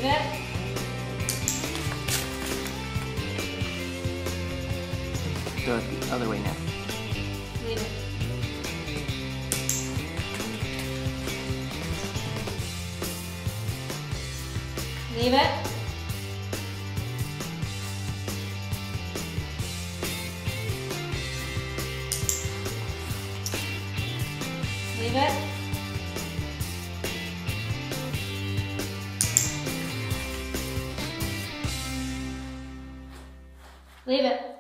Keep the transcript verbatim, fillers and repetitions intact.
Leave it. Do it the other way now. Leave it. Leave it. Leave it. Leave it.